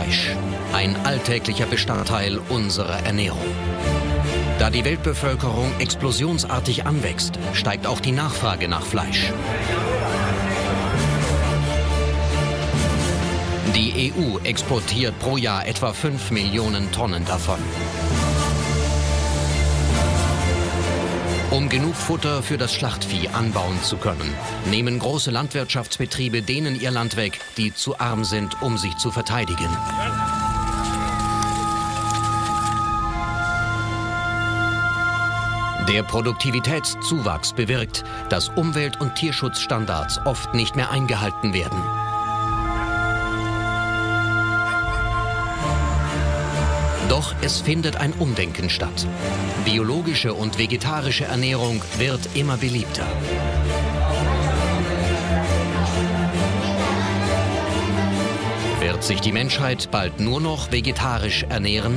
Fleisch, ein alltäglicher Bestandteil unserer Ernährung. Da die Weltbevölkerung explosionsartig anwächst, steigt auch die Nachfrage nach Fleisch. Die EU exportiert pro Jahr etwa 5 Millionen Tonnen davon. Um genug Futter für das Schlachtvieh anbauen zu können, nehmen große Landwirtschaftsbetriebe denen ihr Land weg, die zu arm sind, um sich zu verteidigen. Der Produktivitätszuwachs bewirkt, dass Umwelt- und Tierschutzstandards oft nicht mehr eingehalten werden. Doch es findet ein Umdenken statt. Biologische und vegetarische Ernährung wird immer beliebter. Wird sich die Menschheit bald nur noch vegetarisch ernähren?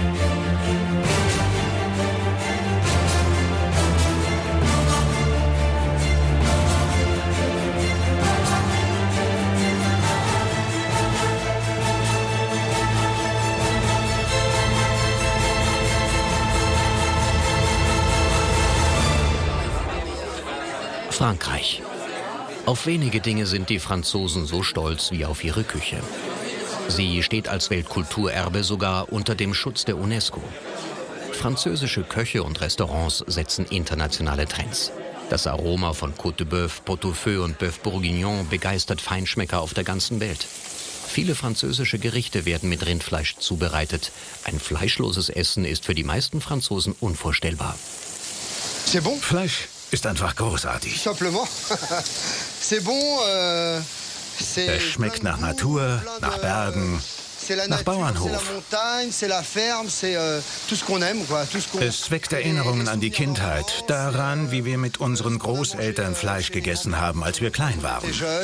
Frankreich. Auf wenige Dinge sind die Franzosen so stolz wie auf ihre Küche. Sie steht als Weltkulturerbe sogar unter dem Schutz der UNESCO. Französische Köche und Restaurants setzen internationale Trends. Das Aroma von Côte de Bœuf, Pot-au-Feu und Bœuf Bourguignon begeistert Feinschmecker auf der ganzen Welt. Viele französische Gerichte werden mit Rindfleisch zubereitet. Ein fleischloses Essen ist für die meisten Franzosen unvorstellbar. Fleisch ist einfach großartig. Es schmeckt nach Natur, nach Bergen, nach Bauernhof. Es weckt Erinnerungen an die Kindheit, daran, wie wir mit unseren Großeltern Fleisch gegessen haben, als wir klein waren.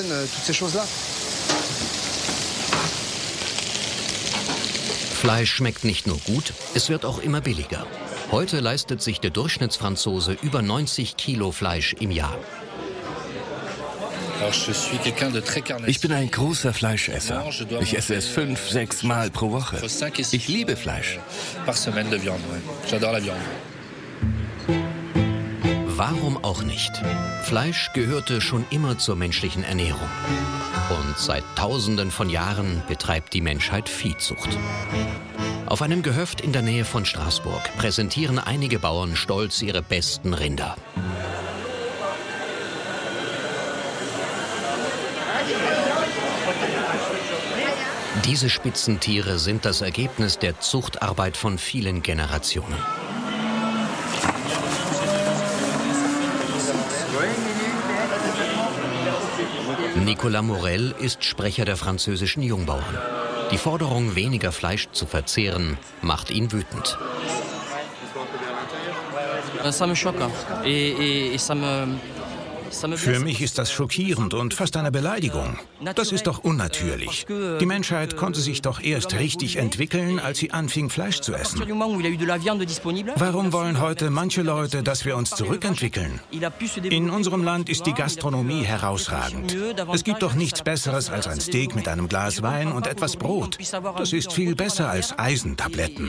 Fleisch schmeckt nicht nur gut, es wird auch immer billiger. Heute leistet sich der Durchschnittsfranzose über 90 Kilo Fleisch im Jahr. Ich bin ein großer Fleischesser. Ich esse es 5, 6 Mal pro Woche. Ich liebe Fleisch. Warum auch nicht? Fleisch gehörte schon immer zur menschlichen Ernährung. Und seit Tausenden von Jahren betreibt die Menschheit Viehzucht. Auf einem Gehöft in der Nähe von Straßburg präsentieren einige Bauern stolz ihre besten Rinder. Diese Spitzentiere sind das Ergebnis der Zuchtarbeit von vielen Generationen. Nicolas Morel ist Sprecher der französischen Jungbauern. Die Forderung, weniger Fleisch zu verzehren, macht ihn wütend. Für mich ist das schockierend und fast eine Beleidigung. Das ist doch unnatürlich. Die Menschheit konnte sich doch erst richtig entwickeln, als sie anfing, Fleisch zu essen. Warum wollen heute manche Leute, dass wir uns zurückentwickeln? In unserem Land ist die Gastronomie herausragend. Es gibt doch nichts Besseres als ein Steak mit einem Glas Wein und etwas Brot. Das ist viel besser als Eisentabletten.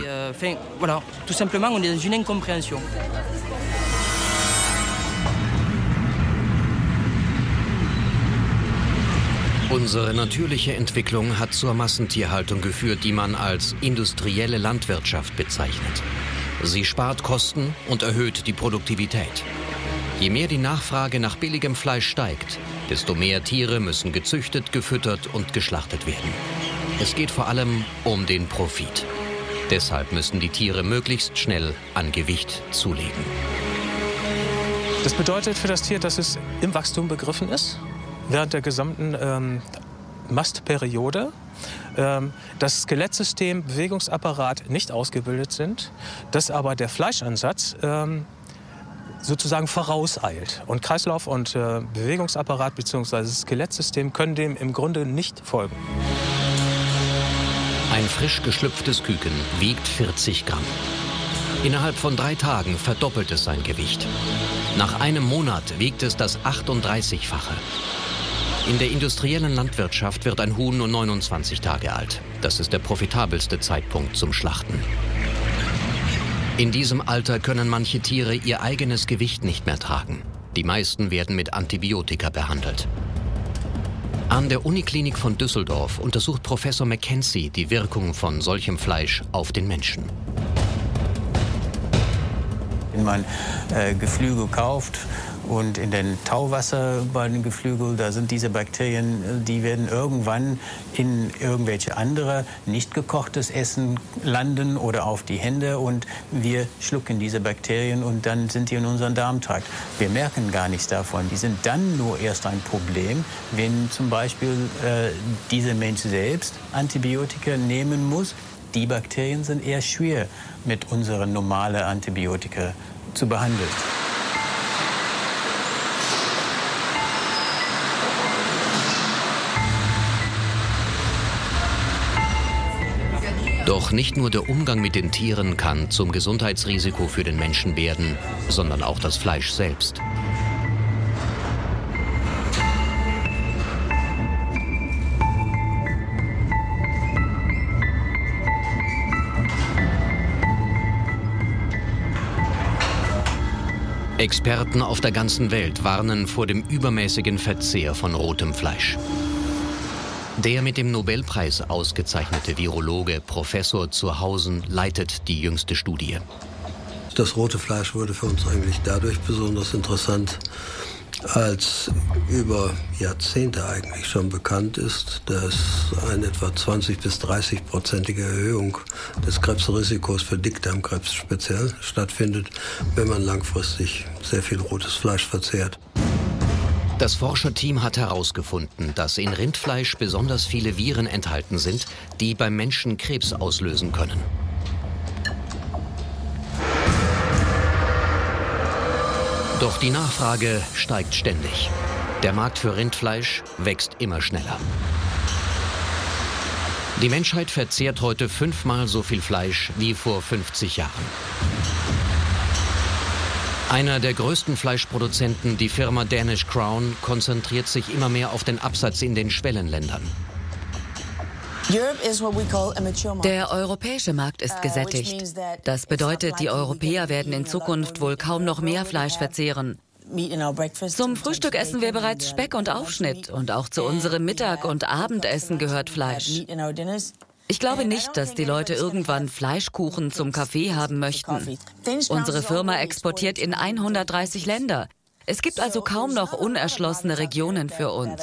Unsere natürliche Entwicklung hat zur Massentierhaltung geführt, die man als industrielle Landwirtschaft bezeichnet. Sie spart Kosten und erhöht die Produktivität. Je mehr die Nachfrage nach billigem Fleisch steigt, desto mehr Tiere müssen gezüchtet, gefüttert und geschlachtet werden. Es geht vor allem um den Profit. Deshalb müssen die Tiere möglichst schnell an Gewicht zulegen. Das bedeutet für das Tier, dass es im Wachstum begriffen ist, während der gesamten Mastperiode, das Skelettsystem, Bewegungsapparat nicht ausgebildet sind, dass aber der Fleischansatz sozusagen vorauseilt. Und Kreislauf und Bewegungsapparat bzw. Skelettsystem können dem im Grunde nicht folgen. Ein frisch geschlüpftes Küken wiegt 40 Gramm. Innerhalb von 3 Tagen verdoppelt es sein Gewicht. Nach einem Monat wiegt es das 38-fache. In der industriellen Landwirtschaft wird ein Huhn nur 29 Tage alt. Das ist der profitabelste Zeitpunkt zum Schlachten. In diesem Alter können manche Tiere ihr eigenes Gewicht nicht mehr tragen. Die meisten werden mit Antibiotika behandelt. An der Uniklinik von Düsseldorf untersucht Professor Mackenzie die Wirkung von solchem Fleisch auf den Menschen. Wenn man Geflügel kauft und in den Tauwasser bei den Geflügeln, da sind diese Bakterien, die werden irgendwann in irgendwelche andere, nicht gekochtes Essen landen oder auf die Hände und wir schlucken diese Bakterien und dann sind die in unserem Darmtrakt. Wir merken gar nichts davon. Die sind dann nur erst ein Problem, wenn zum Beispiel dieser Mensch selbst Antibiotika nehmen muss. Die Bakterien sind eher schwer mit unseren normalen Antibiotika zu behandeln. Doch nicht nur der Umgang mit den Tieren kann zum Gesundheitsrisiko für den Menschen werden, sondern auch das Fleisch selbst. Experten auf der ganzen Welt warnen vor dem übermäßigen Verzehr von rotem Fleisch. Der mit dem Nobelpreis ausgezeichnete Virologe Professor Zurhausen leitet die jüngste Studie. Das rote Fleisch wurde für uns eigentlich dadurch besonders interessant, als über Jahrzehnte eigentlich schon bekannt ist, dass eine etwa 20- bis 30-prozentige Erhöhung des Krebsrisikos für Dickdarmkrebs speziell stattfindet, wenn man langfristig sehr viel rotes Fleisch verzehrt. Das Forscherteam hat herausgefunden, dass in Rindfleisch besonders viele Viren enthalten sind, die beim Menschen Krebs auslösen können. Doch die Nachfrage steigt ständig. Der Markt für Rindfleisch wächst immer schneller. Die Menschheit verzehrt heute 5-mal so viel Fleisch wie vor 50 Jahren. Einer der größten Fleischproduzenten, die Firma Danish Crown, konzentriert sich immer mehr auf den Absatz in den Schwellenländern. Der europäische Markt ist gesättigt. Das bedeutet, die Europäer werden in Zukunft wohl kaum noch mehr Fleisch verzehren. Zum Frühstück essen wir bereits Speck und Aufschnitt und auch zu unserem Mittag- und Abendessen gehört Fleisch. Ich glaube nicht, dass die Leute irgendwann Fleischkuchen zum Kaffee haben möchten. Unsere Firma exportiert in 130 Länder. Es gibt also kaum noch unerschlossene Regionen für uns.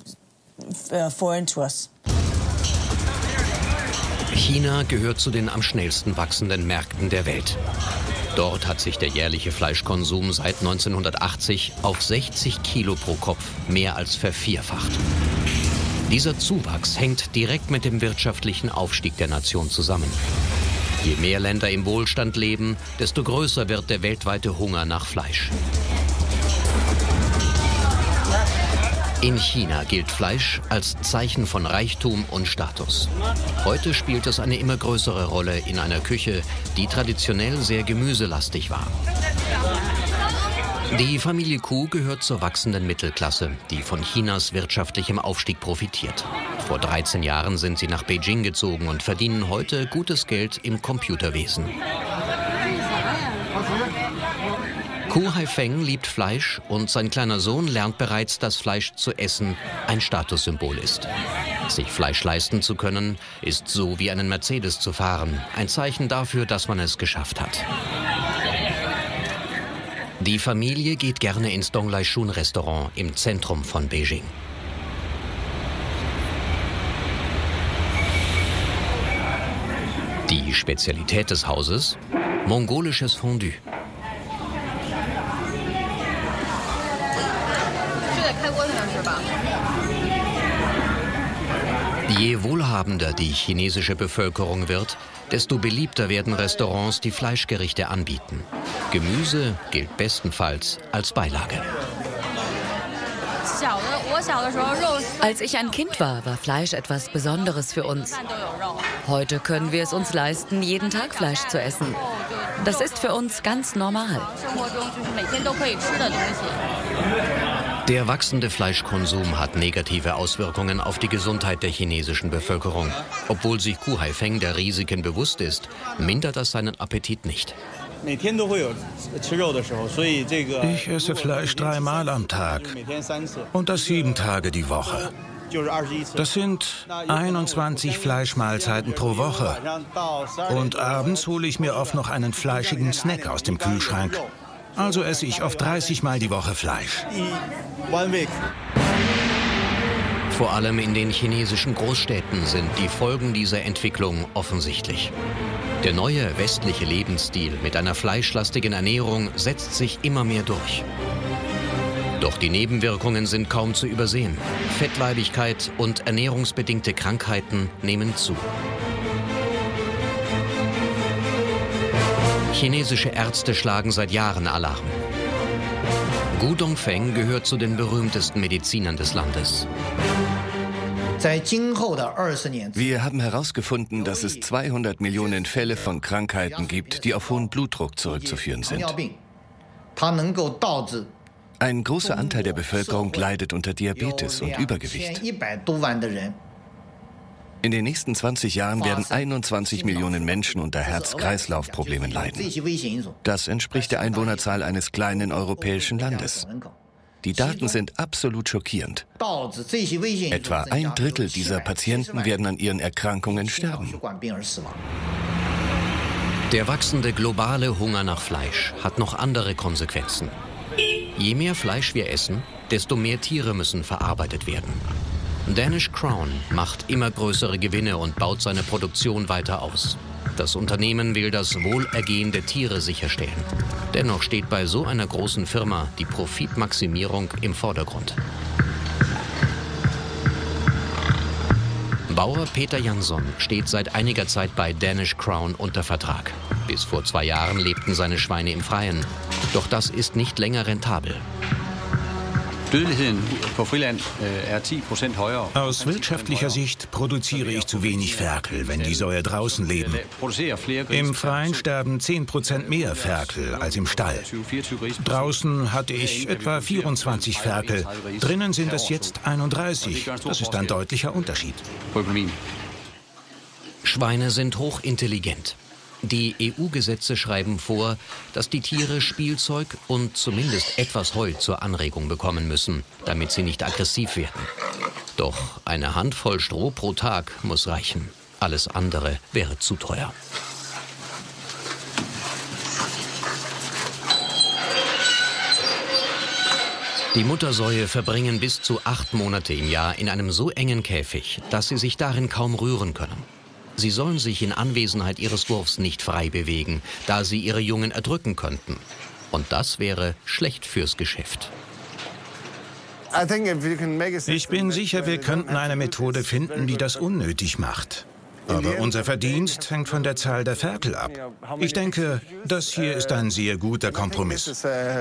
China gehört zu den am schnellsten wachsenden Märkten der Welt. Dort hat sich der jährliche Fleischkonsum seit 1980 auf 60 Kilo pro Kopf mehr als vervierfacht. Dieser Zuwachs hängt direkt mit dem wirtschaftlichen Aufstieg der Nation zusammen. Je mehr Länder im Wohlstand leben, desto größer wird der weltweite Hunger nach Fleisch. In China gilt Fleisch als Zeichen von Reichtum und Status. Heute spielt es eine immer größere Rolle in einer Küche, die traditionell sehr gemüselastig war. Die Familie Ku gehört zur wachsenden Mittelklasse, die von Chinas wirtschaftlichem Aufstieg profitiert. Vor 13 Jahren sind sie nach Beijing gezogen und verdienen heute gutes Geld im Computerwesen. Ku Haifeng liebt Fleisch und sein kleiner Sohn lernt bereits, dass Fleisch zu essen ein Statussymbol ist. Sich Fleisch leisten zu können, ist so wie einen Mercedes zu fahren, ein Zeichen dafür, dass man es geschafft hat. Die Familie geht gerne ins Donglai-Shun-Restaurant im Zentrum von Beijing. Die Spezialität des Hauses? Mongolisches Fondue. Je wohlhabender die chinesische Bevölkerung wird, desto beliebter werden Restaurants, die Fleischgerichte anbieten. Gemüse gilt bestenfalls als Beilage. Als ich ein Kind war, war Fleisch etwas Besonderes für uns. Heute können wir es uns leisten, jeden Tag Fleisch zu essen. Das ist für uns ganz normal. Der wachsende Fleischkonsum hat negative Auswirkungen auf die Gesundheit der chinesischen Bevölkerung. Obwohl sich Gu Haifeng der Risiken bewusst ist, mindert das seinen Appetit nicht. Ich esse Fleisch 3-mal am Tag und das 7 Tage die Woche. Das sind 21 Fleischmahlzeiten pro Woche. Und abends hole ich mir oft noch einen fleischigen Snack aus dem Kühlschrank. Also esse ich oft 30 Mal die Woche Fleisch. Vor allem in den chinesischen Großstädten sind die Folgen dieser Entwicklung offensichtlich. Der neue westliche Lebensstil mit einer fleischlastigen Ernährung setzt sich immer mehr durch. Doch die Nebenwirkungen sind kaum zu übersehen. Fettleibigkeit und ernährungsbedingte Krankheiten nehmen zu. Chinesische Ärzte schlagen seit Jahren Alarm. Gu Dongfeng gehört zu den berühmtesten Medizinern des Landes. Wir haben herausgefunden, dass es 200 Millionen Fälle von Krankheiten gibt, die auf hohen Blutdruck zurückzuführen sind. Ein großer Anteil der Bevölkerung leidet unter Diabetes und Übergewicht. In den nächsten 20 Jahren werden 21 Millionen Menschen unter Herz-Kreislauf-Problemen leiden. Das entspricht der Einwohnerzahl eines kleinen europäischen Landes. Die Daten sind absolut schockierend. Etwa 1/3 dieser Patienten werden an ihren Erkrankungen sterben. Der wachsende globale Hunger nach Fleisch hat noch andere Konsequenzen. Je mehr Fleisch wir essen, desto mehr Tiere müssen verarbeitet werden. Danish Crown macht immer größere Gewinne und baut seine Produktion weiter aus. Das Unternehmen will das Wohlergehen der Tiere sicherstellen. Dennoch steht bei so einer großen Firma die Profitmaximierung im Vordergrund. Bauer Peter Jansson steht seit einiger Zeit bei Danish Crown unter Vertrag. Bis vor 2 Jahren lebten seine Schweine im Freien. Doch das ist nicht länger rentabel. Aus wirtschaftlicher Sicht produziere ich zu wenig Ferkel, wenn die Säue draußen leben. Im Freien sterben 10% mehr Ferkel als im Stall. Draußen hatte ich etwa 24 Ferkel, drinnen sind es jetzt 31. Das ist ein deutlicher Unterschied. Schweine sind hochintelligent. Die EU-Gesetze schreiben vor, dass die Tiere Spielzeug und zumindest etwas Heu zur Anregung bekommen müssen, damit sie nicht aggressiv werden. Doch eine Handvoll Stroh pro Tag muss reichen. Alles andere wäre zu teuer. Die Muttersäue verbringen bis zu 8 Monate im Jahr in einem so engen Käfig, dass sie sich darin kaum rühren können. Sie sollen sich in Anwesenheit ihres Wurfs nicht frei bewegen, da sie ihre Jungen erdrücken könnten. Und das wäre schlecht fürs Geschäft. Ich bin sicher, wir könnten eine Methode finden, die das unnötig macht. Aber unser Verdienst hängt von der Zahl der Ferkel ab. Ich denke, das hier ist ein sehr guter Kompromiss.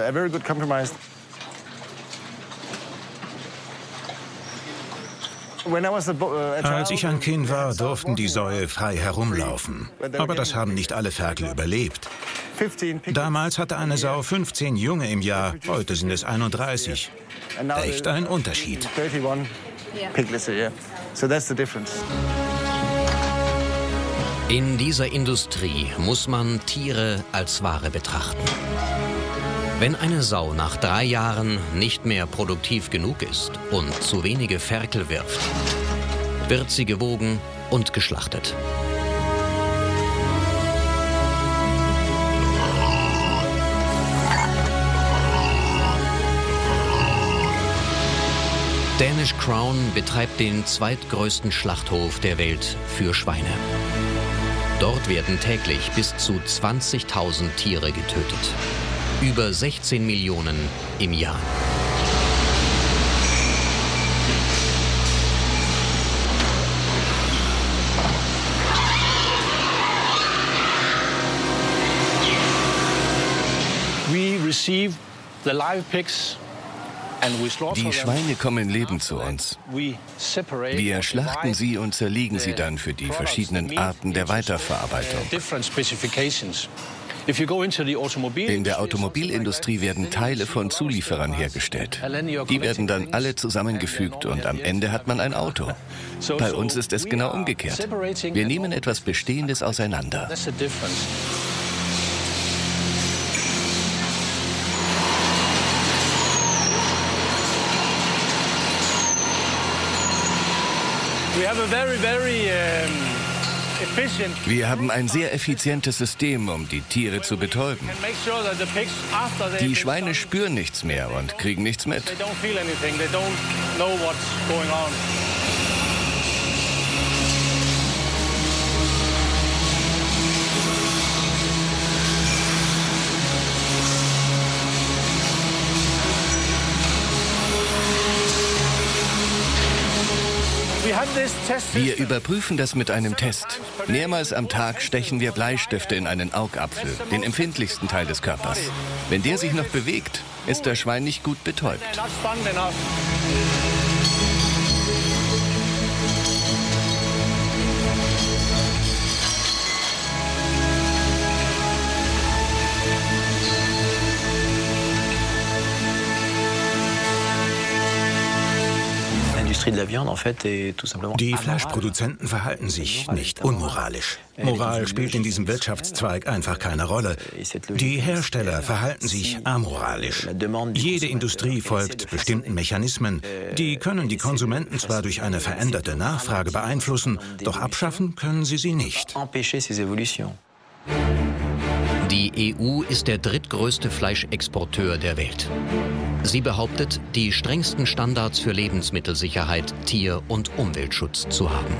Als ich ein Kind war, durften die Säue frei herumlaufen. Aber das haben nicht alle Ferkel überlebt. Damals hatte eine Sau 15 Junge im Jahr, heute sind es 31. Echt ein Unterschied. In dieser Industrie muss man Tiere als Ware betrachten. Wenn eine Sau nach 3 Jahren nicht mehr produktiv genug ist und zu wenige Ferkel wirft, wird sie gewogen und geschlachtet. Danish Crown betreibt den zweitgrößten Schlachthof der Welt für Schweine. Dort werden täglich bis zu 20.000 Tiere getötet. Über 16 Millionen im Jahr. Die Schweine kommen lebend zu uns. Wir schlachten sie und zerlegen sie dann für die verschiedenen Arten der Weiterverarbeitung. In der Automobilindustrie werden Teile von Zulieferern hergestellt. Die werden dann alle zusammengefügt und am Ende hat man ein Auto. Bei uns ist es genau umgekehrt. Wir nehmen etwas Bestehendes auseinander. Wir haben ein sehr effizientes System, um die Tiere zu betäuben. Die Schweine spüren nichts mehr und kriegen nichts mit. Wir überprüfen das mit einem Test. Mehrmals am Tag stechen wir Bleistifte in einen Augapfel, den empfindlichsten Teil des Körpers. Wenn der sich noch bewegt, ist das Schwein nicht gut betäubt. Die Fleischproduzenten verhalten sich nicht unmoralisch. Moral spielt in diesem Wirtschaftszweig einfach keine Rolle. Die Hersteller verhalten sich amoralisch. Jede Industrie folgt bestimmten Mechanismen. Die können die Konsumenten zwar durch eine veränderte Nachfrage beeinflussen, doch abschaffen können sie nicht. Die EU ist der drittgrößte Fleischexporteur der Welt. Sie behauptet, die strengsten Standards für Lebensmittelsicherheit, Tier- und Umweltschutz zu haben.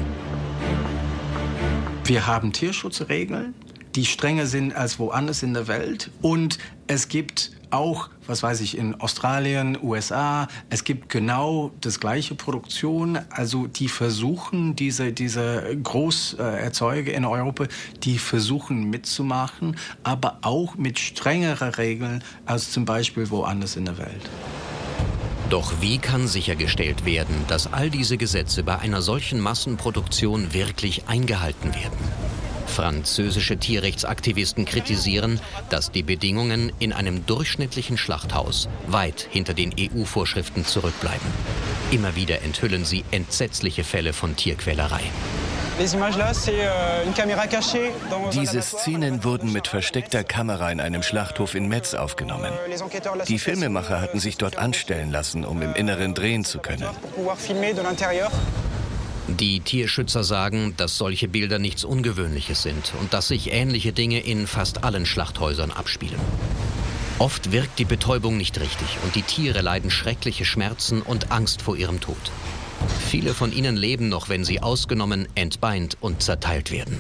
Wir haben Tierschutzregeln, die strenger sind als woanders in der Welt. Und es gibt auch, was weiß ich, in Australien, USA, es gibt genau das gleiche Produktion. Also die versuchen, diese Großerzeuger in Europa, die versuchen mitzumachen, aber auch mit strengeren Regeln als zum Beispiel woanders in der Welt. Doch wie kann sichergestellt werden, dass all diese Gesetze bei einer solchen Massenproduktion wirklich eingehalten werden? Französische Tierrechtsaktivisten kritisieren, dass die Bedingungen in einem durchschnittlichen Schlachthaus weit hinter den EU-Vorschriften zurückbleiben. Immer wieder enthüllen sie entsetzliche Fälle von Tierquälerei. Diese Szenen wurden mit versteckter Kamera in einem Schlachthof in Metz aufgenommen. Die Filmemacher hatten sich dort anstellen lassen, um im Inneren drehen zu können. Die Tierschützer sagen, dass solche Bilder nichts Ungewöhnliches sind und dass sich ähnliche Dinge in fast allen Schlachthäusern abspielen. Oft wirkt die Betäubung nicht richtig und die Tiere leiden schreckliche Schmerzen und Angst vor ihrem Tod. Viele von ihnen leben noch, wenn sie ausgenommen, entbeint und zerteilt werden.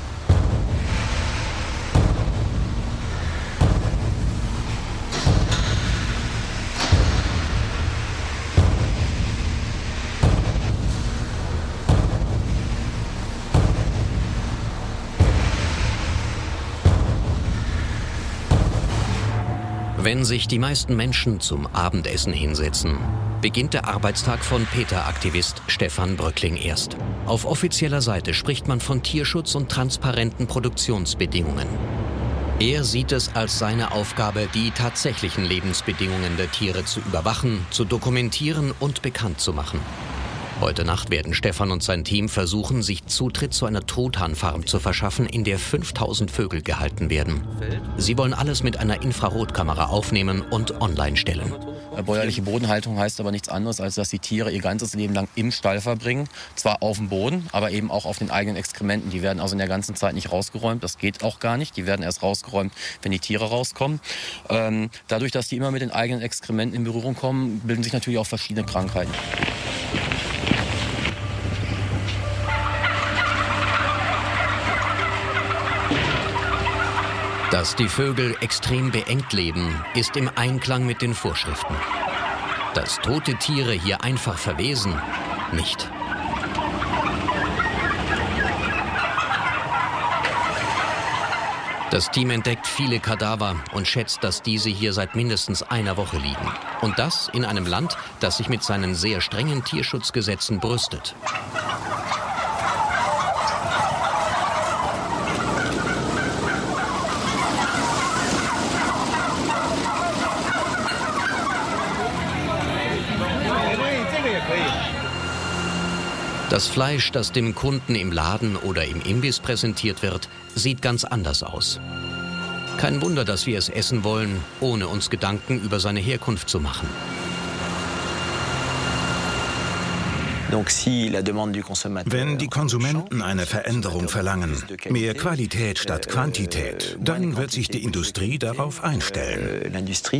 Wenn sich die meisten Menschen zum Abendessen hinsetzen, beginnt der Arbeitstag von PETA-Aktivist Stefan Bröckling erst. Auf offizieller Seite spricht man von Tierschutz und transparenten Produktionsbedingungen. Er sieht es als seine Aufgabe, die tatsächlichen Lebensbedingungen der Tiere zu überwachen, zu dokumentieren und bekannt zu machen. Heute Nacht werden Stefan und sein Team versuchen, sich Zutritt zu einer Truthahnfarm zu verschaffen, in der 5000 Vögel gehalten werden. Sie wollen alles mit einer Infrarotkamera aufnehmen und online stellen. Bäuerliche Bodenhaltung heißt aber nichts anderes, als dass die Tiere ihr ganzes Leben lang im Stall verbringen. Zwar auf dem Boden, aber eben auch auf den eigenen Exkrementen. Die werden also in der ganzen Zeit nicht rausgeräumt. Das geht auch gar nicht. Die werden erst rausgeräumt, wenn die Tiere rauskommen. Dadurch, dass die immer mit den eigenen Exkrementen in Berührung kommen, bilden sich natürlich auch verschiedene Krankheiten. Dass die Vögel extrem beengt leben, ist im Einklang mit den Vorschriften. Dass tote Tiere hier einfach verwesen, nicht. Das Team entdeckt viele Kadaver und schätzt, dass diese hier seit mindestens einer Woche liegen. Und das in einem Land, das sich mit seinen sehr strengen Tierschutzgesetzen brüstet. Das Fleisch, das dem Kunden im Laden oder im Imbiss präsentiert wird, sieht ganz anders aus. Kein Wunder, dass wir es essen wollen, ohne uns Gedanken über seine Herkunft zu machen. Wenn die Konsumenten eine Veränderung verlangen, mehr Qualität statt Quantität, dann wird sich die Industrie darauf einstellen.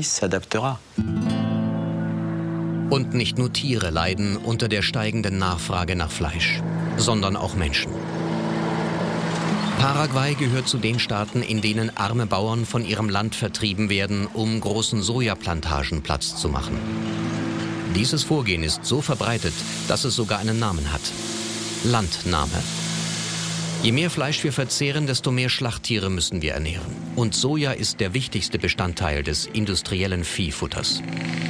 Und nicht nur Tiere leiden unter der steigenden Nachfrage nach Fleisch, sondern auch Menschen. Paraguay gehört zu den Staaten, in denen arme Bauern von ihrem Land vertrieben werden, um großen Sojaplantagen Platz zu machen. Dieses Vorgehen ist so verbreitet, dass es sogar einen Namen hat: Landnahme. Je mehr Fleisch wir verzehren, desto mehr Schlachttiere müssen wir ernähren. Und Soja ist der wichtigste Bestandteil des industriellen Viehfutters.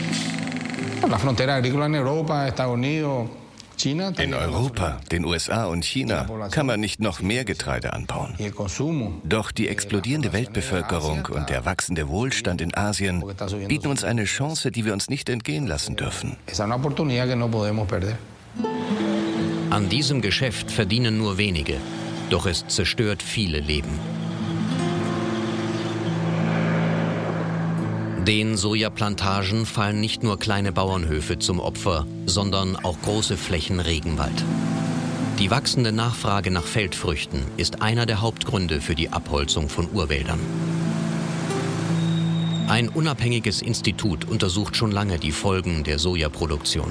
In Europa, den USA und China kann man nicht noch mehr Getreide anbauen. Doch die explodierende Weltbevölkerung und der wachsende Wohlstand in Asien bieten uns eine Chance, die wir uns nicht entgehen lassen dürfen. An diesem Geschäft verdienen nur wenige, doch es zerstört viele Leben. Den Sojaplantagen fallen nicht nur kleine Bauernhöfe zum Opfer, sondern auch große Flächen Regenwald. Die wachsende Nachfrage nach Feldfrüchten ist einer der Hauptgründe für die Abholzung von Urwäldern. Ein unabhängiges Institut untersucht schon lange die Folgen der Sojaproduktion.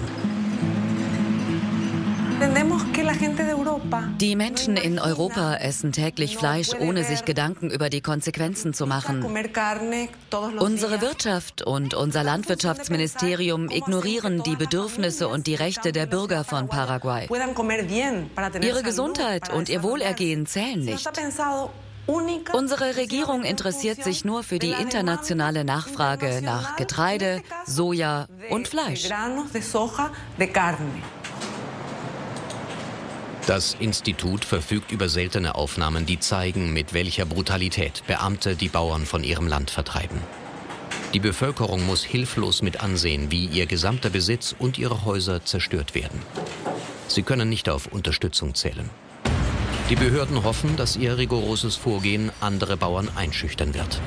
Die Menschen in Europa essen täglich Fleisch, ohne sich Gedanken über die Konsequenzen zu machen. Unsere Wirtschaft und unser Landwirtschaftsministerium ignorieren die Bedürfnisse und die Rechte der Bürger von Paraguay. Ihre Gesundheit und ihr Wohlergehen zählen nicht. Unsere Regierung interessiert sich nur für die internationale Nachfrage nach Getreide, Soja und Fleisch. Das Institut verfügt über seltene Aufnahmen, die zeigen, mit welcher Brutalität Beamte die Bauern von ihrem Land vertreiben. Die Bevölkerung muss hilflos mit ansehen, wie ihr gesamter Besitz und ihre Häuser zerstört werden. Sie können nicht auf Unterstützung zählen. Die Behörden hoffen, dass ihr rigoroses Vorgehen andere Bauern einschüchtern wird.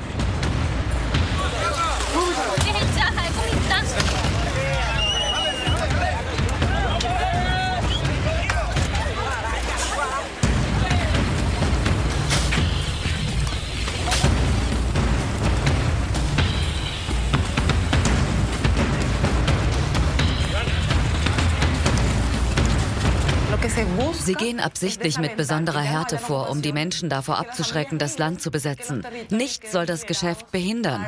Sie gehen absichtlich mit besonderer Härte vor, um die Menschen davor abzuschrecken, das Land zu besetzen. Nichts soll das Geschäft behindern.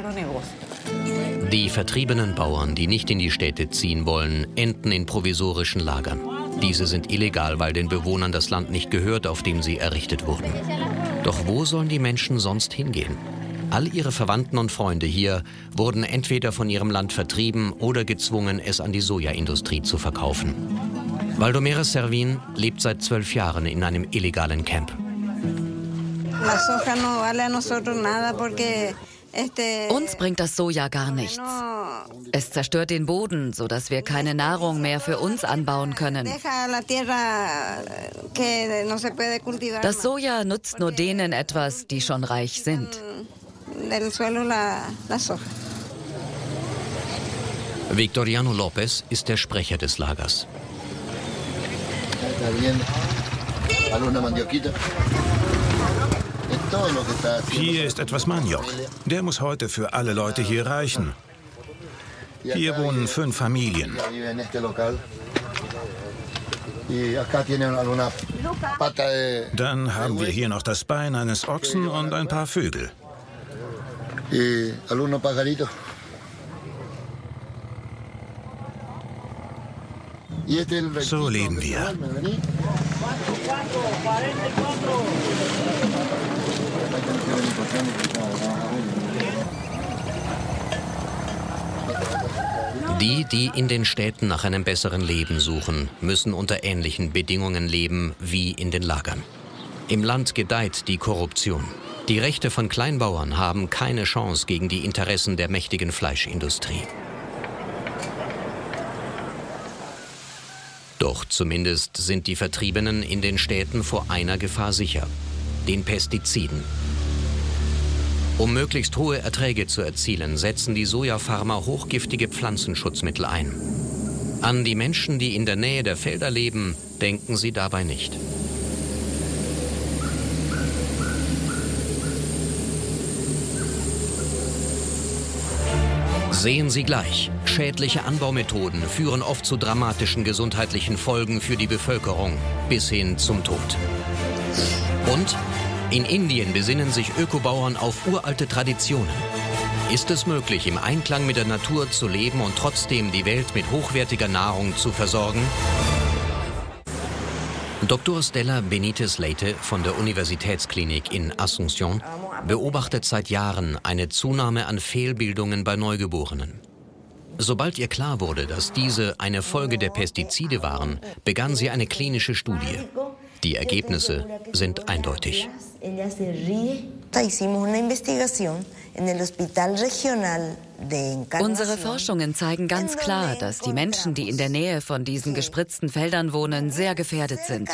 Die vertriebenen Bauern, die nicht in die Städte ziehen wollen, enden in provisorischen Lagern. Diese sind illegal, weil den Bewohnern das Land nicht gehört, auf dem sie errichtet wurden. Doch wo sollen die Menschen sonst hingehen? All ihre Verwandten und Freunde hier wurden entweder von ihrem Land vertrieben oder gezwungen, es an die Sojaindustrie zu verkaufen. Valdomera Servin lebt seit 12 Jahren in einem illegalen Camp. Uns bringt das Soja gar nichts. Es zerstört den Boden, sodass wir keine Nahrung mehr für uns anbauen können. Das Soja nutzt nur denen etwas, die schon reich sind. Victoriano López ist der Sprecher des Lagers. Hier ist etwas Maniok. Der muss heute für alle Leute hier reichen. Hier wohnen 5 Familien. Dann haben wir hier noch das Bein eines Ochsen und ein paar Vögel. So leben wir. Die in den Städten nach einem besseren Leben suchen, müssen unter ähnlichen Bedingungen leben wie in den Lagern. Im Land gedeiht die Korruption. Die Rechte von Kleinbauern haben keine Chance gegen die Interessen der mächtigen Fleischindustrie. Doch zumindest sind die Vertriebenen in den Städten vor einer Gefahr sicher: den Pestiziden. Um möglichst hohe Erträge zu erzielen, setzen die Sojafarmer hochgiftige Pflanzenschutzmittel ein. An die Menschen, die in der Nähe der Felder leben, denken sie dabei nicht. Sehen Sie gleich, schädliche Anbaumethoden führen oft zu dramatischen gesundheitlichen Folgen für die Bevölkerung, bis hin zum Tod. Und in Indien besinnen sich Ökobauern auf uralte Traditionen. Ist es möglich, im Einklang mit der Natur zu leben und trotzdem die Welt mit hochwertiger Nahrung zu versorgen? Dr. Stella Benitez-Leite von der Universitätsklinik in Asunción beobachtet seit Jahren eine Zunahme an Fehlbildungen bei Neugeborenen. Sobald ihr klar wurde, dass diese eine Folge der Pestizide waren, begann sie eine klinische Studie. Die Ergebnisse sind eindeutig. Unsere Forschungen zeigen ganz klar, dass die Menschen, die in der Nähe von diesen gespritzten Feldern wohnen, sehr gefährdet sind.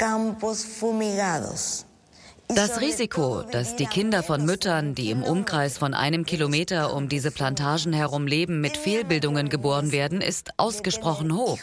Das Risiko, dass die Kinder von Müttern, die im Umkreis von 1 Kilometer um diese Plantagen herum leben, mit Fehlbildungen geboren werden, ist ausgesprochen hoch.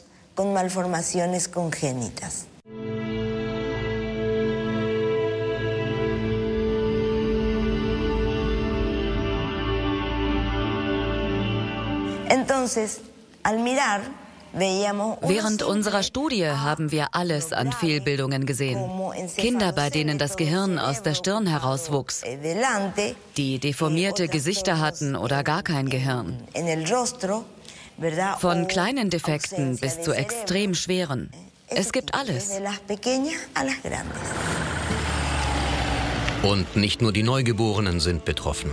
Während unserer Studie haben wir alles an Fehlbildungen gesehen. Kinder, bei denen das Gehirn aus der Stirn herauswuchs, die deformierte Gesichter hatten oder gar kein Gehirn. Von kleinen Defekten bis zu extrem schweren. Es gibt alles. Und nicht nur die Neugeborenen sind betroffen.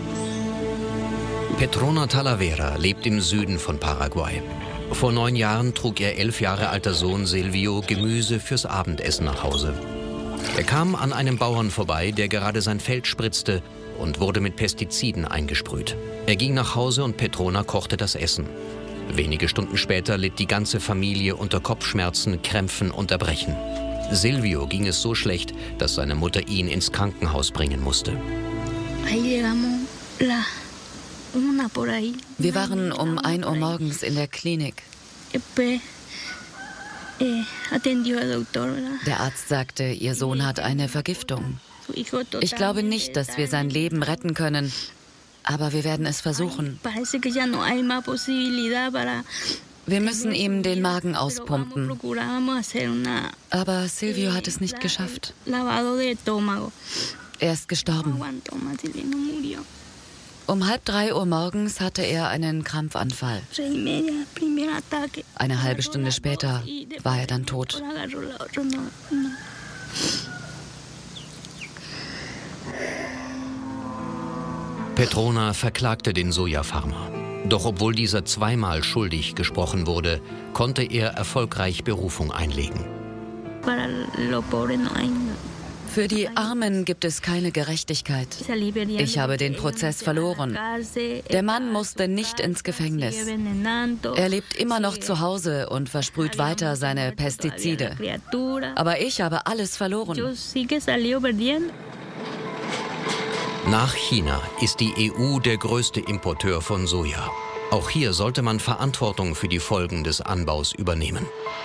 Petrona Talavera lebt im Süden von Paraguay. Vor 9 Jahren trug ihr 11 Jahre alter Sohn Silvio Gemüse fürs Abendessen nach Hause. Er kam an einem Bauern vorbei, der gerade sein Feld spritzte und wurde mit Pestiziden eingesprüht. Er ging nach Hause und Petrona kochte das Essen. Wenige Stunden später litt die ganze Familie unter Kopfschmerzen, Krämpfen und Erbrechen. Silvio ging es so schlecht, dass seine Mutter ihn ins Krankenhaus bringen musste. Wir waren um 1 Uhr morgens in der Klinik. Der Arzt sagte, ihr Sohn hat eine Vergiftung. Ich glaube nicht, dass wir sein Leben retten können, aber wir werden es versuchen. Wir müssen ihm den Magen auspumpen. Aber Silvio hat es nicht geschafft. Er ist gestorben. Um 2:30 Uhr morgens hatte er einen Krampfanfall. Eine halbe Stunde später war er dann tot. Petrona verklagte den Sojafarmer. Doch obwohl dieser zweimal schuldig gesprochen wurde, konnte er erfolgreich Berufung einlegen. Für die Armen gibt es keine Gerechtigkeit. Ich habe den Prozess verloren. Der Mann musste nicht ins Gefängnis. Er lebt immer noch zu Hause und versprüht weiter seine Pestizide. Aber ich habe alles verloren. Nach China ist die EU der größte Importeur von Soja. Auch hier sollte man Verantwortung für die Folgen des Anbaus übernehmen.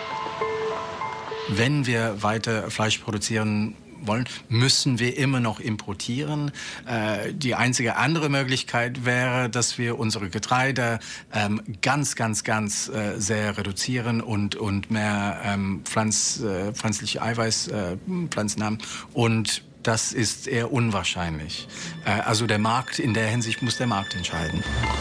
Wenn wir weiter Fleisch produzieren wollen, müssen wir immer noch importieren. Die einzige andere Möglichkeit wäre, dass wir unsere Getreide ganz sehr reduzieren und mehr pflanzliche Eiweißpflanzen haben. Und das ist eher unwahrscheinlich. Also der Markt, in der Hinsicht muss der Markt entscheiden.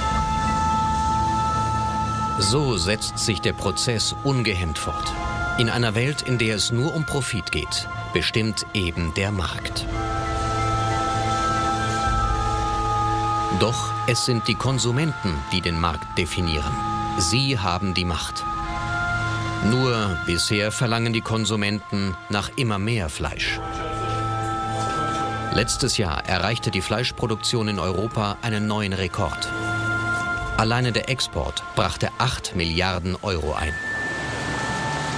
So setzt sich der Prozess ungehemmt fort. In einer Welt, in der es nur um Profit geht, bestimmt eben der Markt. Doch es sind die Konsumenten, die den Markt definieren. Sie haben die Macht. Nur bisher verlangen die Konsumenten nach immer mehr Fleisch. Letztes Jahr erreichte die Fleischproduktion in Europa einen neuen Rekord. Alleine der Export brachte 8 Milliarden Euro ein.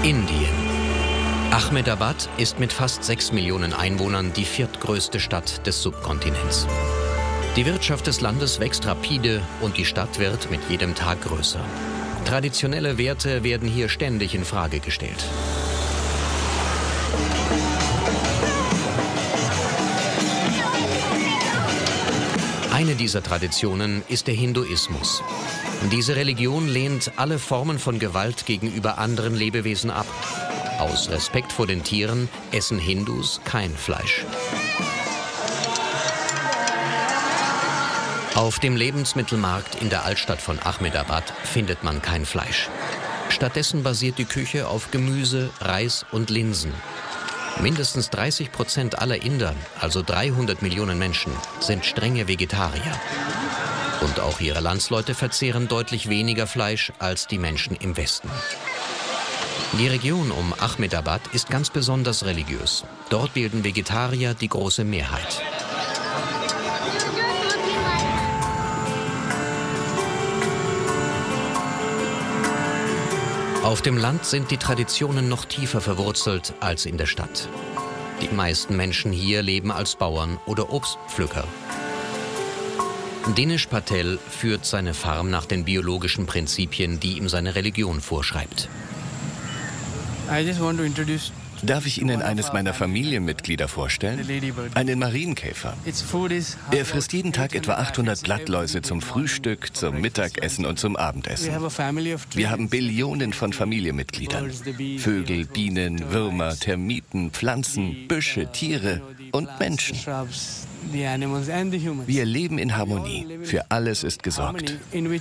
Indien. Ahmedabad ist mit fast 6 Millionen Einwohnern die viertgrößte Stadt des Subkontinents. Die Wirtschaft des Landes wächst rapide und die Stadt wird mit jedem Tag größer. Traditionelle Werte werden hier ständig in Frage gestellt. Eine dieser Traditionen ist der Hinduismus. Diese Religion lehnt alle Formen von Gewalt gegenüber anderen Lebewesen ab. Aus Respekt vor den Tieren essen Hindus kein Fleisch. Auf dem Lebensmittelmarkt in der Altstadt von Ahmedabad findet man kein Fleisch. Stattdessen basiert die Küche auf Gemüse, Reis und Linsen. Mindestens 30% aller Inder, also 300 Millionen Menschen, sind strenge Vegetarier. Und auch ihre Landsleute verzehren deutlich weniger Fleisch als die Menschen im Westen. Die Region um Ahmedabad ist ganz besonders religiös. Dort bilden Vegetarier die große Mehrheit. Auf dem Land sind die Traditionen noch tiefer verwurzelt als in der Stadt. Die meisten Menschen hier leben als Bauern oder Obstpflücker. Dinesh Patel führt seine Farm nach den biologischen Prinzipien, die ihm seine Religion vorschreibt. Darf ich Ihnen eines meiner Familienmitglieder vorstellen? Einen Marienkäfer. Er frisst jeden Tag etwa 800 Blattläuse zum Frühstück, zum Mittagessen und zum Abendessen. Wir haben Billionen von Familienmitgliedern. Vögel, Bienen, Würmer, Termiten, Pflanzen, Büsche, Tiere und Menschen. Wir leben in Harmonie. Für alles ist gesorgt.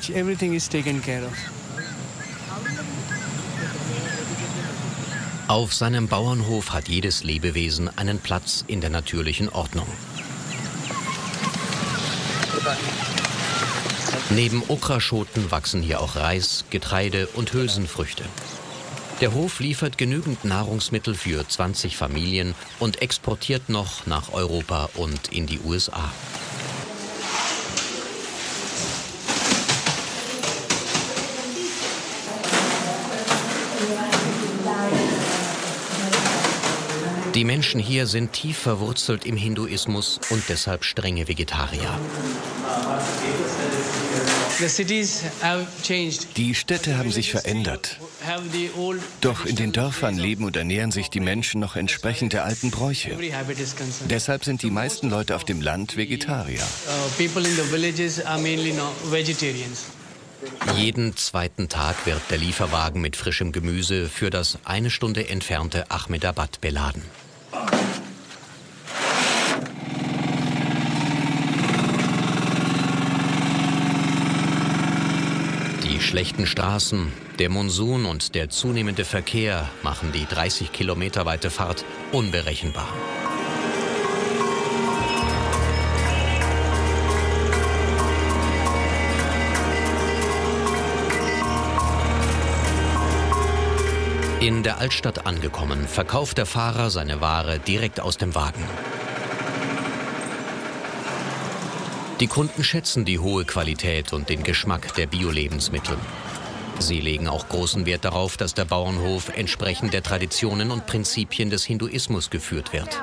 Auf seinem Bauernhof hat jedes Lebewesen einen Platz in der natürlichen Ordnung. Neben Okraschoten wachsen hier auch Reis, Getreide und Hülsenfrüchte. Der Hof liefert genügend Nahrungsmittel für 20 Familien und exportiert noch nach Europa und in die USA. Die Menschen hier sind tief verwurzelt im Hinduismus und deshalb strenge Vegetarier. Die Städte haben sich verändert. Doch in den Dörfern leben und ernähren sich die Menschen noch entsprechend der alten Bräuche. Deshalb sind die meisten Leute auf dem Land Vegetarier. Jeden zweiten Tag wird der Lieferwagen mit frischem Gemüse für das 1 Stunde entfernte Ahmedabad beladen. Die schlechten Straßen, der Monsun und der zunehmende Verkehr machen die 30 Kilometer weite Fahrt unberechenbar. In der Altstadt angekommen, verkauft der Fahrer seine Ware direkt aus dem Wagen. Die Kunden schätzen die hohe Qualität und den Geschmack der Bio-Lebensmittel. Sie legen auch großen Wert darauf, dass der Bauernhof entsprechend der Traditionen und Prinzipien des Hinduismus geführt wird.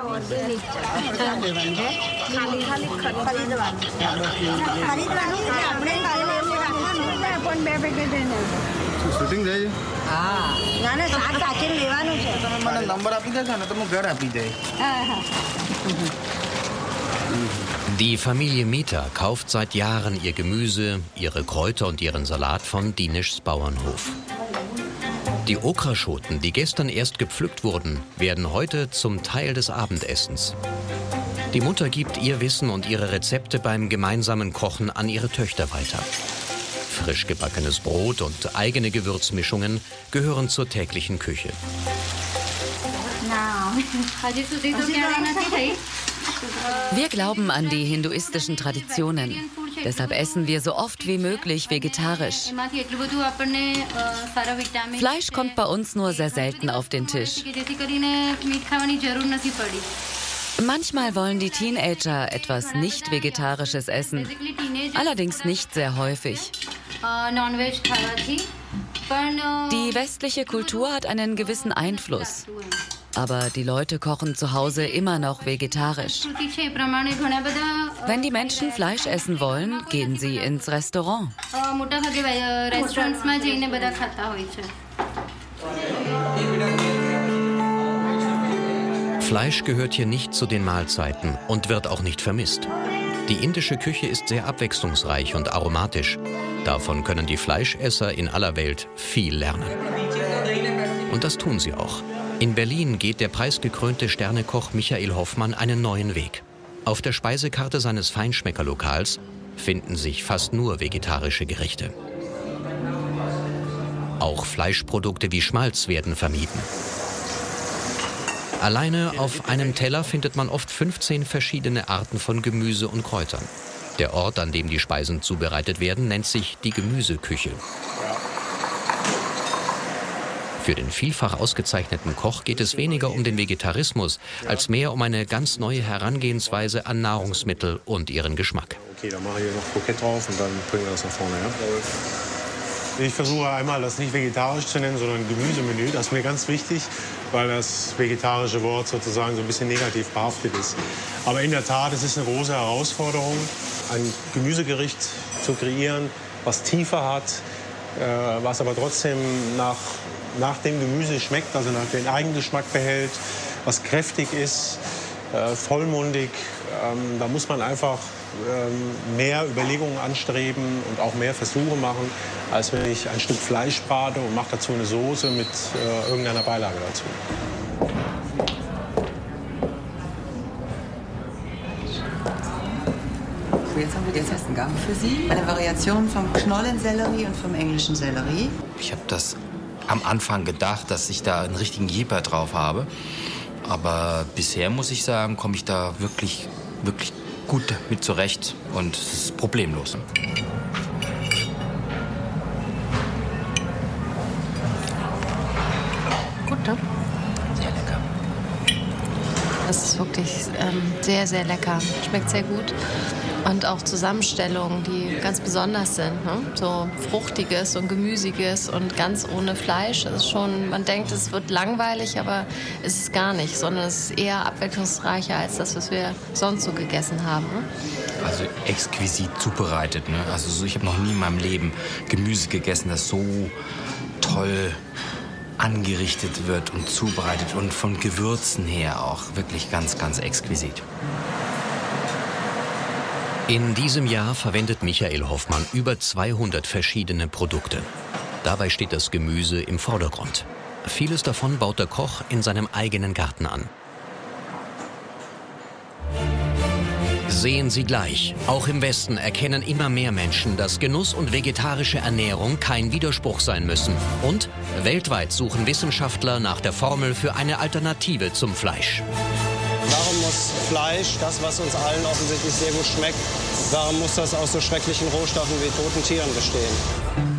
Die Familie Mehta kauft seit Jahren ihr Gemüse, ihre Kräuter und ihren Salat von Dineshs Bauernhof. Die Okraschoten, die gestern erst gepflückt wurden, werden heute zum Teil des Abendessens. Die Mutter gibt ihr Wissen und ihre Rezepte beim gemeinsamen Kochen an ihre Töchter weiter. Frisch gebackenes Brot und eigene Gewürzmischungen gehören zur täglichen Küche. Wir glauben an die hinduistischen Traditionen. Deshalb essen wir so oft wie möglich vegetarisch. Fleisch kommt bei uns nur sehr selten auf den Tisch. Manchmal wollen die Teenager etwas Nicht-Vegetarisches essen, allerdings nicht sehr häufig. Die westliche Kultur hat einen gewissen Einfluss. Aber die Leute kochen zu Hause immer noch vegetarisch. Wenn die Menschen Fleisch essen wollen, gehen sie ins Restaurant. Fleisch gehört hier nicht zu den Mahlzeiten und wird auch nicht vermisst. Die indische Küche ist sehr abwechslungsreich und aromatisch. Davon können die Fleischesser in aller Welt viel lernen. Und das tun sie auch. In Berlin geht der preisgekrönte Sternekoch Michael Hoffmann einen neuen Weg. Auf der Speisekarte seines Feinschmeckerlokals finden sich fast nur vegetarische Gerichte. Auch Fleischprodukte wie Schmalz werden vermieden. Alleine auf einem Teller findet man oft 15 verschiedene Arten von Gemüse und Kräutern. Der Ort, an dem die Speisen zubereitet werden, nennt sich die Gemüseküche. Für den vielfach ausgezeichneten Koch geht es weniger um den Vegetarismus, als mehr um eine ganz neue Herangehensweise an Nahrungsmittel und ihren Geschmack. Okay, dann mache ich hier noch Kroket drauf und dann bringen wir das nach vorne. Ja? Ich versuche einmal, das nicht vegetarisch zu nennen, sondern Gemüsemenü. Das ist mir ganz wichtig, weil das vegetarische Wort sozusagen so ein bisschen negativ behaftet ist. Aber in der Tat, es ist eine große Herausforderung, ein Gemüsegericht zu kreieren, was Tiefe hat, was aber trotzdem nach dem Gemüse schmeckt, also nach den Eigengeschmack behält, was kräftig ist, vollmundig. Da muss man einfach mehr Überlegungen anstreben und auch mehr Versuche machen, als wenn ich ein Stück Fleisch brate und mache dazu eine Soße mit irgendeiner Beilage dazu. Jetzt haben wir den festen Gang für Sie. Eine Variation vom Knollensellerie und vom englischen Sellerie. Ich habe das am Anfang gedacht, dass ich da einen richtigen Jeeper drauf habe. Aber bisher muss ich sagen, komme ich da wirklich gut mit zurecht und es ist problemlos. Gut, ne? Sehr lecker. Das ist wirklich sehr, sehr lecker. Schmeckt sehr gut. Und auch Zusammenstellungen, die ganz besonders sind. Ne? So Fruchtiges und Gemüsiges und ganz ohne Fleisch. Das ist schon, man denkt, es wird langweilig, aber es ist gar nicht. Sondern es ist eher abwechslungsreicher als das, was wir sonst so gegessen haben. Ne? Also exquisit zubereitet. Ne? Also ich habe noch nie in meinem Leben Gemüse gegessen, das so toll angerichtet wird und zubereitet. Und von Gewürzen her auch wirklich ganz, ganz exquisit. In diesem Jahr verwendet Michael Hoffmann über 200 verschiedene Produkte. Dabei steht das Gemüse im Vordergrund. Vieles davon baut der Koch in seinem eigenen Garten an. Sehen Sie gleich. Auch im Westen erkennen immer mehr Menschen, dass Genuss und vegetarische Ernährung kein Widerspruch sein müssen. Und weltweit suchen Wissenschaftler nach der Formel für eine Alternative zum Fleisch. Warum muss Fleisch, das was uns allen offensichtlich sehr gut schmeckt, warum muss das aus so schrecklichen Rohstoffen wie toten Tieren bestehen?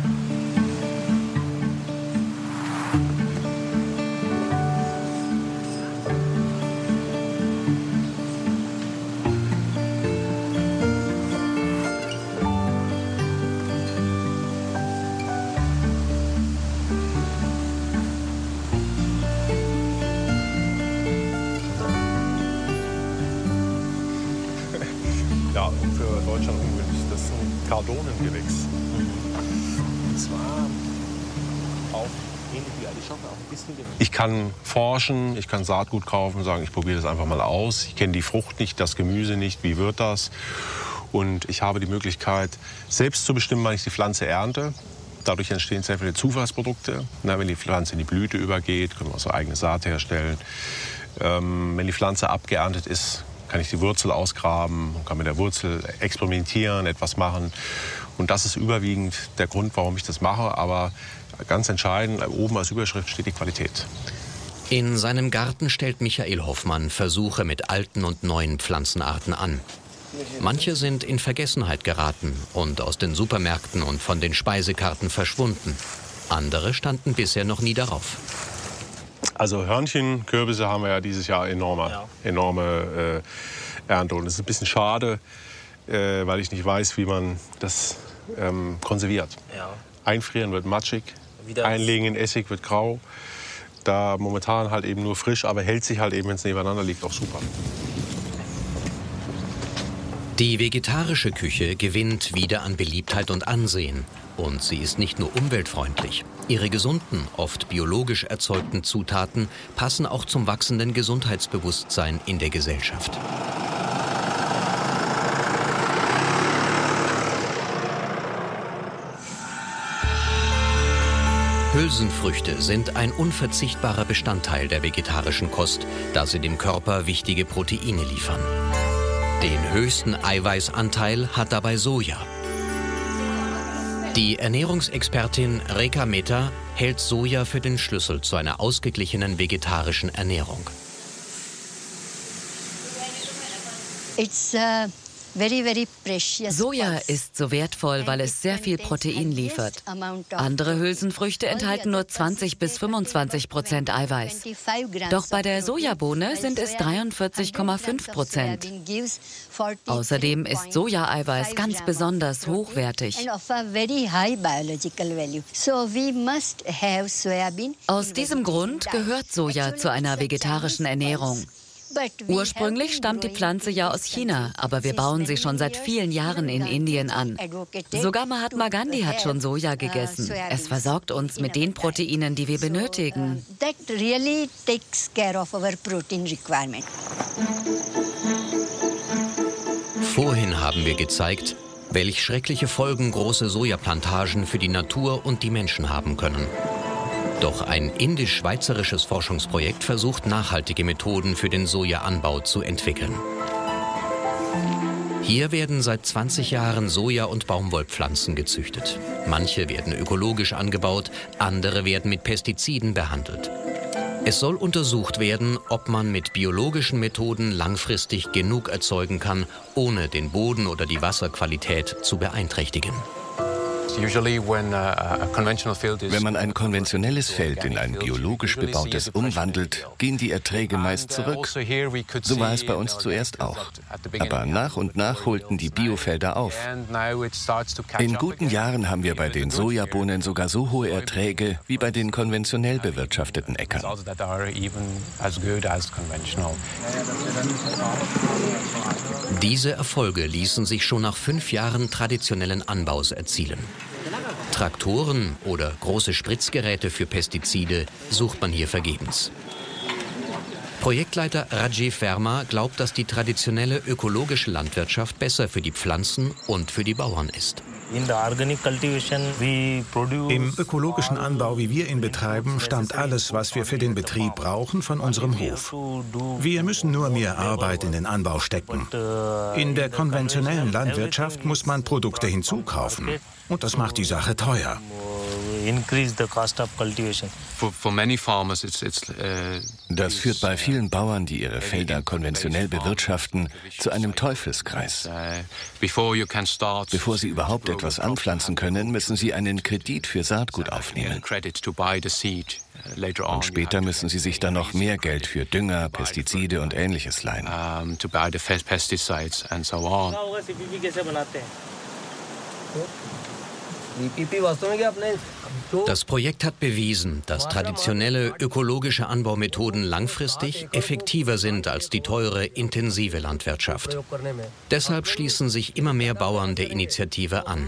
Ja, für Deutschland ungewöhnlich. Das ist ein Kardonengewächs. Und zwar auch ähnlich wie Artischocke, auch ein bisschen Gewächs. Ich kann forschen, ich kann Saatgut kaufen, sagen, ich probiere das einfach mal aus. Ich kenne die Frucht nicht, das Gemüse nicht, wie wird das? Und ich habe die Möglichkeit, selbst zu bestimmen, wann ich die Pflanze ernte. Dadurch entstehen sehr viele Zufallsprodukte. Na, wenn die Pflanze in die Blüte übergeht, können wir unsere eigene Saat herstellen. Wenn die Pflanze abgeerntet ist, kann ich die Wurzel ausgraben, kann mit der Wurzel experimentieren, etwas machen. Und das ist überwiegend der Grund, warum ich das mache. Aber ganz entscheidend, oben als Überschrift steht die Qualität. In seinem Garten stellt Michael Hoffmann Versuche mit alten und neuen Pflanzenarten an. Manche sind in Vergessenheit geraten und aus den Supermärkten und von den Speisekarten verschwunden. Andere standen bisher noch nie darauf. Also Hörnchen, Kürbisse haben wir ja dieses Jahr enorme Ernte. Und es ist ein bisschen schade, weil ich nicht weiß, wie man das konserviert. Ja. Einfrieren wird matschig, einlegen in Essig, wird grau. Da momentan halt eben nur frisch, aber hält sich halt eben, wenn es nebeneinander liegt, auch super. Die vegetarische Küche gewinnt wieder an Beliebtheit und Ansehen. Und sie ist nicht nur umweltfreundlich. Ihre gesunden, oft biologisch erzeugten Zutaten passen auch zum wachsenden Gesundheitsbewusstsein in der Gesellschaft. Hülsenfrüchte sind ein unverzichtbarer Bestandteil der vegetarischen Kost, da sie dem Körper wichtige Proteine liefern. Den höchsten Eiweißanteil hat dabei Soja. Die Ernährungsexpertin Rekha Mehta hält Soja für den Schlüssel zu einer ausgeglichenen vegetarischen Ernährung. Soja ist so wertvoll, weil es sehr viel Protein liefert. Andere Hülsenfrüchte enthalten nur 20 bis 25% Eiweiß. Doch bei der Sojabohne sind es 43,5%. Außerdem ist Sojaeiweiß ganz besonders hochwertig. Aus diesem Grund gehört Soja zu einer vegetarischen Ernährung. Ursprünglich stammt die Pflanze ja aus China, aber wir bauen sie schon seit vielen Jahren in Indien an. Sogar Mahatma Gandhi hat schon Soja gegessen. Es versorgt uns mit den Proteinen, die wir benötigen. Vorhin haben wir gezeigt, welch schreckliche Folgen große Sojaplantagen für die Natur und die Menschen haben können. Doch ein indisch-schweizerisches Forschungsprojekt versucht, nachhaltige Methoden für den Sojaanbau zu entwickeln. Hier werden seit 20 Jahren Soja- und Baumwollpflanzen gezüchtet. Manche werden ökologisch angebaut, andere werden mit Pestiziden behandelt. Es soll untersucht werden, ob man mit biologischen Methoden langfristig genug erzeugen kann, ohne den Boden oder die Wasserqualität zu beeinträchtigen. Wenn man ein konventionelles Feld in ein biologisch bebautes umwandelt, gehen die Erträge meist zurück. So war es bei uns zuerst auch. Aber nach und nach holten die Biofelder auf. In guten Jahren haben wir bei den Sojabohnen sogar so hohe Erträge wie bei den konventionell bewirtschafteten Äckern. Diese Erfolge ließen sich schon nach 5 Jahren traditionellen Anbaus erzielen. Traktoren oder große Spritzgeräte für Pestizide sucht man hier vergebens. Projektleiter Rajiv Verma glaubt, dass die traditionelle ökologische Landwirtschaft besser für die Pflanzen und für die Bauern ist. Im ökologischen Anbau, wie wir ihn betreiben, stammt alles, was wir für den Betrieb brauchen, von unserem Hof. Wir müssen nur mehr Arbeit in den Anbau stecken. In der konventionellen Landwirtschaft muss man Produkte hinzukaufen. Und das macht die Sache teuer. Das führt bei vielen Bauern, die ihre Felder konventionell bewirtschaften, zu einem Teufelskreis. Bevor sie überhaupt etwas anpflanzen können, müssen sie einen Kredit für Saatgut aufnehmen. Und später müssen sie sich dann noch mehr Geld für Dünger, Pestizide und Ähnliches leihen. Das Projekt hat bewiesen, dass traditionelle ökologische Anbaumethoden langfristig effektiver sind als die teure, intensive Landwirtschaft. Deshalb schließen sich immer mehr Bauern der Initiative an.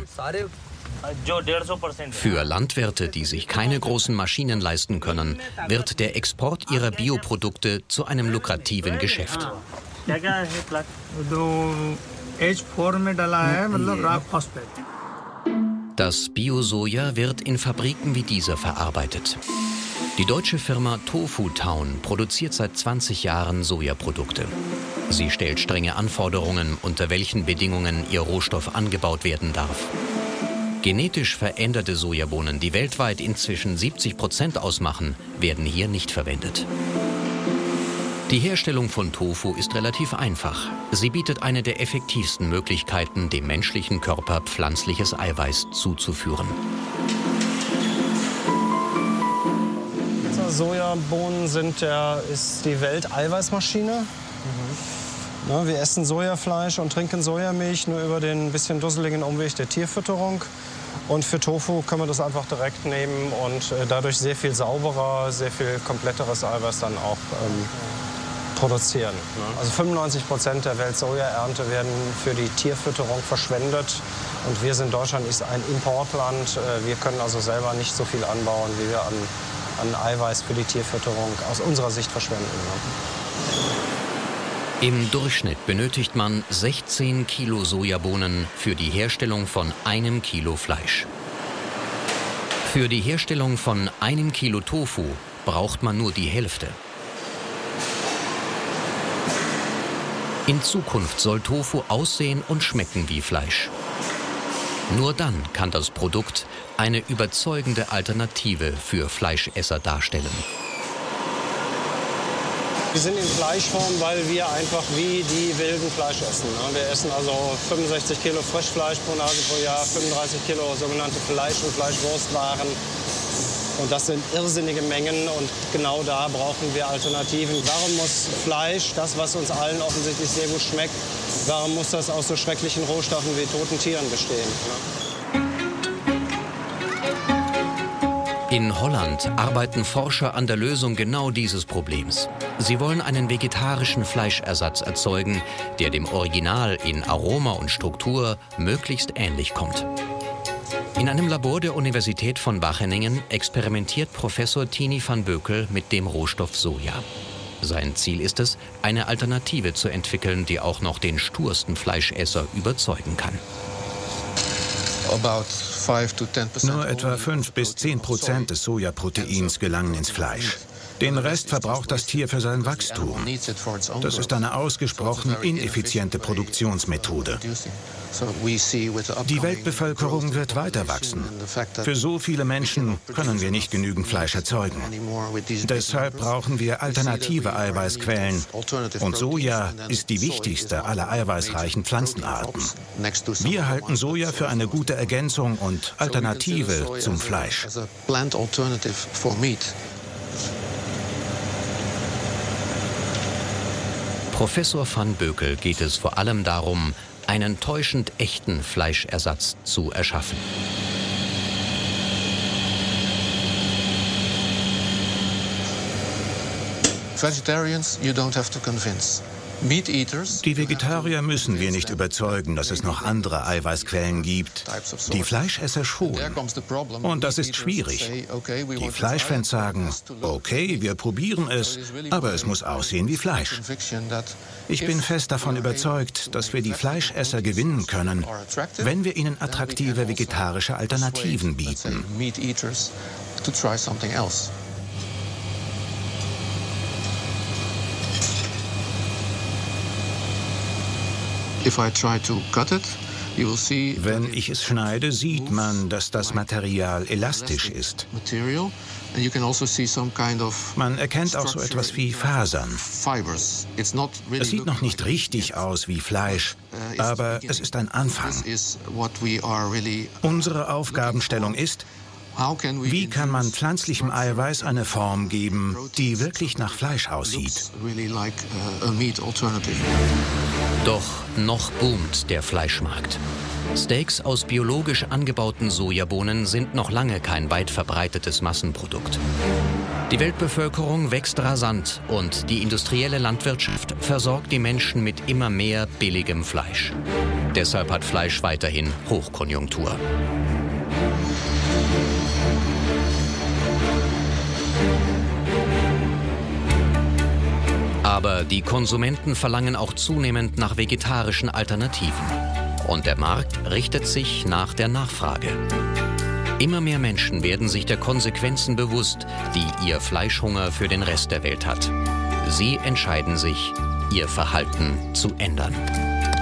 Für Landwirte, die sich keine großen Maschinen leisten können, wird der Export ihrer Bioprodukte zu einem lukrativen Geschäft. Das Bio-Soja wird in Fabriken wie dieser verarbeitet. Die deutsche Firma Tofu Town produziert seit 20 Jahren Sojaprodukte. Sie stellt strenge Anforderungen, unter welchen Bedingungen ihr Rohstoff angebaut werden darf. Genetisch veränderte Sojabohnen, die weltweit inzwischen 70% ausmachen, werden hier nicht verwendet. Die Herstellung von Tofu ist relativ einfach. Sie bietet eine der effektivsten Möglichkeiten, dem menschlichen Körper pflanzliches Eiweiß zuzuführen. Sojabohnen ist die Welteiweißmaschine. Wir essen Sojafleisch und trinken Sojamilch nur über den bisschen dusseligen Umweg der Tierfütterung. 90% Und für Tofu können wir das einfach direkt nehmen und dadurch sehr viel sauberer, sehr viel kompletteres Eiweiß dann auch produzieren. Also 95% der Weltsojaernte werden für die Tierfütterung verschwendet. Und wir sind, Deutschland ist ein Importland. Wir können also selber nicht so viel anbauen, wie wir an Eiweiß für die Tierfütterung aus unserer Sicht verschwenden. Im Durchschnitt benötigt man 16 Kilo Sojabohnen für die Herstellung von 1 Kilo Fleisch. Für die Herstellung von 1 Kilo Tofu braucht man nur die Hälfte. In Zukunft soll Tofu aussehen und schmecken wie Fleisch. Nur dann kann das Produkt eine überzeugende Alternative für Fleischesser darstellen. Wir sind in Fleischform, weil wir einfach wie die wilden Fleisch essen. Wir essen also 65 Kilo Frischfleisch pro Nase pro Jahr, 35 Kilo sogenannte Fleisch- und Fleischwurstwaren. Und das sind irrsinnige Mengen und genau da brauchen wir Alternativen. Warum muss Fleisch, das was uns allen offensichtlich sehr gut schmeckt, warum muss das aus so schrecklichen Rohstoffen wie toten Tieren bestehen? In Holland arbeiten Forscher an der Lösung genau dieses Problems. Sie wollen einen vegetarischen Fleischersatz erzeugen, der dem Original in Aroma und Struktur möglichst ähnlich kommt. In einem Labor der Universität von Wageningen experimentiert Professor Tini van Bökel mit dem Rohstoff Soja. Sein Ziel ist es, eine Alternative zu entwickeln, die auch noch den stursten Fleischesser überzeugen kann. Nur etwa 5 bis 10% des Sojaproteins gelangen ins Fleisch. Den Rest verbraucht das Tier für sein Wachstum. Das ist eine ausgesprochen ineffiziente Produktionsmethode. Die Weltbevölkerung wird weiter wachsen. Für so viele Menschen können wir nicht genügend Fleisch erzeugen. Deshalb brauchen wir alternative Eiweißquellen. Und Soja ist die wichtigste aller eiweißreichen Pflanzenarten. Wir halten Soja für eine gute Ergänzung und Alternative zum Fleisch. Professor van Bökel geht es vor allem darum, einen täuschend echten Fleischersatz zu erschaffen. Die Vegetarier müssen wir nicht überzeugen, dass es noch andere Eiweißquellen gibt. Die Fleischesser schon. Und das ist schwierig. Die Fleischfans sagen, okay, wir probieren es, aber es muss aussehen wie Fleisch. Ich bin fest davon überzeugt, dass wir die Fleischesser gewinnen können, wenn wir ihnen attraktive vegetarische Alternativen bieten. Wenn ich es schneide, sieht man, dass das Material elastisch ist. Man erkennt auch so etwas wie Fasern. Es sieht noch nicht richtig aus wie Fleisch, aber es ist ein Anfang. Unsere Aufgabenstellung ist, wie kann man pflanzlichem Eiweiß eine Form geben, die wirklich nach Fleisch aussieht? Doch noch boomt der Fleischmarkt. Steaks aus biologisch angebauten Sojabohnen sind noch lange kein weit verbreitetes Massenprodukt. Die Weltbevölkerung wächst rasant und die industrielle Landwirtschaft versorgt die Menschen mit immer mehr billigem Fleisch. Deshalb hat Fleisch weiterhin Hochkonjunktur. Aber die Konsumenten verlangen auch zunehmend nach vegetarischen Alternativen. Und der Markt richtet sich nach der Nachfrage. Immer mehr Menschen werden sich der Konsequenzen bewusst, die ihr Fleischhunger für den Rest der Welt hat. Sie entscheiden sich, ihr Verhalten zu ändern.